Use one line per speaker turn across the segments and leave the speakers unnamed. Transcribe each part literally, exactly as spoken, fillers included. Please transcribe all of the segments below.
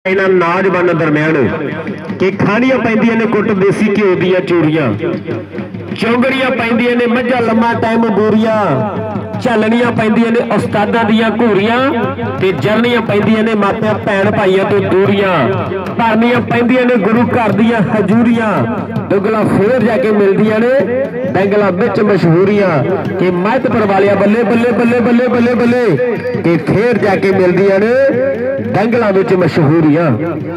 इन्हां नौजवानों दरम्यान कि खाणियां पैंदियां ने कुट देसी घ्यो दियां चूड़ियां, चौंगड़ियां पैंदियां ने मझा लम्मा टाइम बूरियां, झलनियां पैंदियां ने उस्तादां दियां घूरियां ते जरनियां पैंदियां ने मापियां भैन भाइयां तो दूरियां, भरनियां पैंदियां ने गुरु घर दियां हजूरियां, दुगला फेर जाके मिलदियां ने बैंगला विच मशहूरियां कि महतपुर वालिया बल्ले बल्ले बल्ले बल्ले बल्ले बल्ले कि फेर जाके मिलदियां ने दंगलों विच मशहूरियां।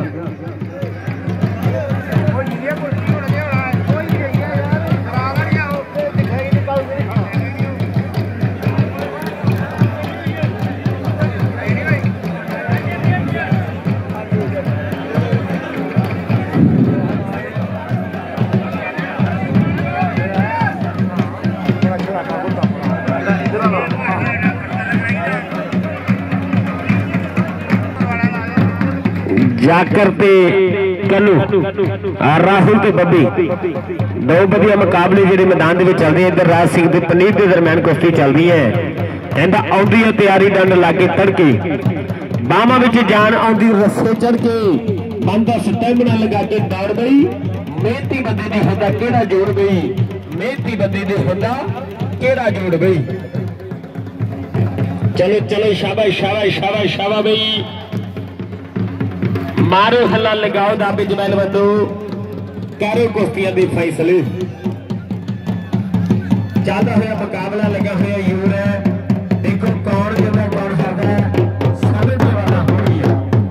जाकर ते कनू राहुल ते बब्बी दो वधिया मुकाबले जिहड़े मैदान दे विच चलदे। इधर राज सिंह ते पनीर के दरम्यान कुश्ती चलदी है। कहंदा आउंदी है तैयारी डंड लाके तड़के बाहां विच जान आउंदी रस्से चढ़ के बंदा स्टैमिना लगा के दौड़ गई। मेहनती बंदे दी हुंदा केड़ा जोड़ गई, मेहनती बंदे दी हुंदा केड़ा जोड़ गई। चलो चलो शाबाश शाबाश शाबाश शाबाश बई मारो हल्ला लगाओ दाबे जमैल बंदो करो कुश्तियां दे फैसले। चलता हुआ मुकाबला लगा हुआ यूर है। देखो कौन जिंदा कौन हारदा है, समझने वाला हो गया।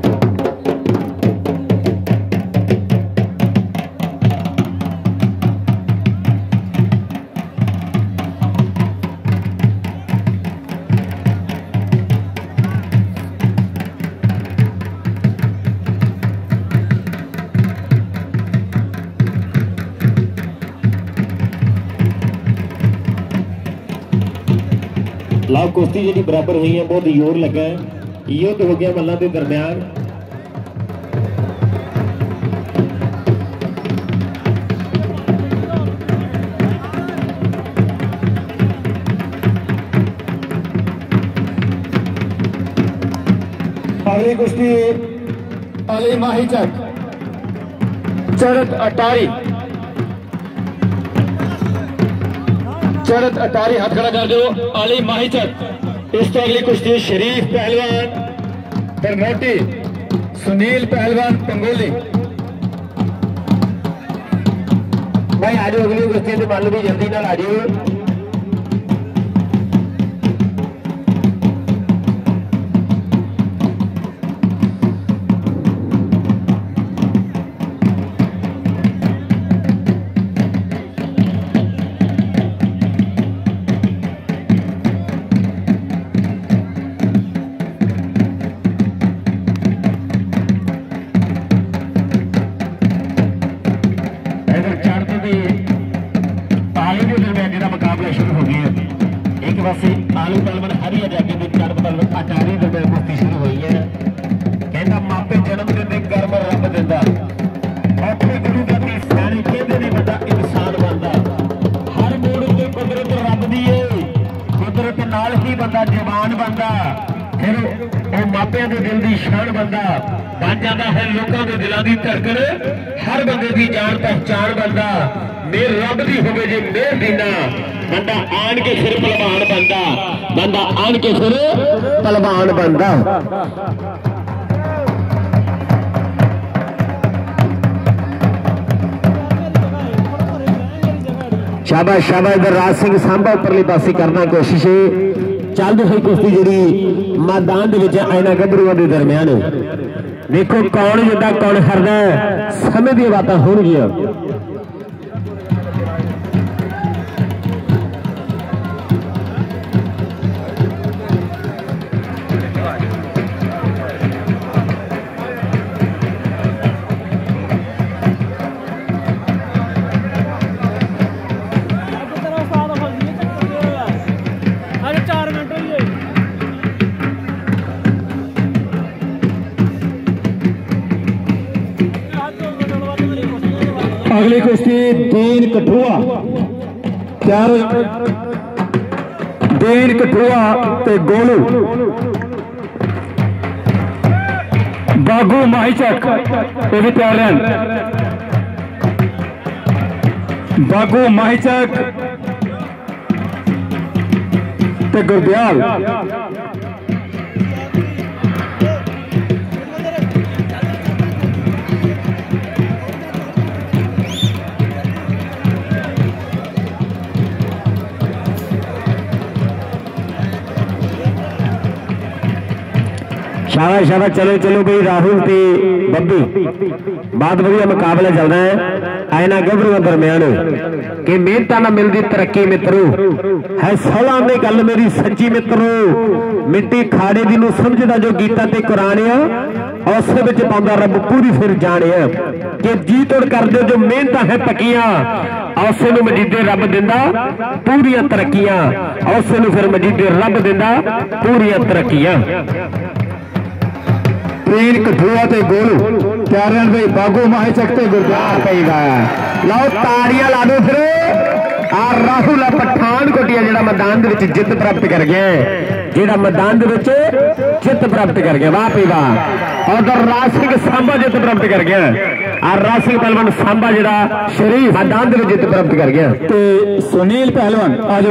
लाओ कुश्ती जी बराबर हुई है, बहुत जोर लगा है। युद्ध हो गया मल्लां के दरम्यान। अगली कुश्ती अली माही चक चरत अटारी चरत अटारी हाथ खड़ा कर दो अली माहिचक। इस तो अगली कुश्ती शरीफ पहलवान बरनोटी सुनील पहलवान पंगोली। भाई आज अगली कुश्ती तो मान लो भी जल्दी ना आ जाओ। आलू पहलवान हरिया जाके चढ़ पहलवान अटारी दे कुश्ती शुरू हुई है। कहता मापे जन्म देते गर्म रब देता औखे गुरु का सियाने कहते नहीं बंदा इंसान बनता। हर मोड़ से कुदरत रब दी है, कुदरत नाल ही बंदा जवान बनता। फिर वो मापिया के दिल की शान बनता बन जाता है। लोगों के दिलों की धड़कन हर बंदे की जान पहचान बनता। मेर रब की होवे जे मेहर दीना बंदा आन के फिर पहलवान बनता, बंदा आन के फिर पहलवान बनता। शाबाश शाबाश। इधर राज सिंह सांभा उपरली पासी करना कोशिश चलती हुई कुश्ती जी मैदान आयना गभरुआ के दरम्यान। देखो कौन जिद्दा कौन हरदा, समय दी बातें होणगियां। अगली कुश्ती दीन कठुआ तैयार दीन कठुआ ते गोलू
बागू माहीचक ये भी तैयार हैं। बागू माहीचक ते गुरदयाल
शाबाश शाबाश चलो चलो भाई राहुल ते बब्बी बहुत बढ़िया मुकाबला चल रहा है आयना गबरू दरम्यान कि मेहनत ना मिलती तरक्की मित्रों है सोलह ने गल मेरी सच्ची मित्रों मिट्टी खाड़े दी नूं समझदा जो गीता ते कुरान आ उस विच पाउंदा रब पूरी फिर जाने कि जी तोड़ कर दो जो मेहनत है पक्कियां औसे नूं मजीदे रब दिंदा पूरियां तरक्कियां औसे नूं फिर मजीदे रब दिंदा पूरियां तरक्कियां।
तीन कठुआ ते गोलू तैयार हैं भाई बागू माहीचक ते गुरदयाल कई गया
लो ताड़ियां ला दो फिर आ राहुल पठानकोट जेड़ा मैदान दे विच जित प्राप्त कर गया जेड़ा मैदान दे विच जित प्राप्त कर गया वाह पी वाह और राज सिंह सांबा जित प्राप्त कर गया आ राज सिंह पहलवान सांबा जेड़ा शरीफ मैदान दे विच जित प्राप्त कर गया
ते सुनील पहलवान आज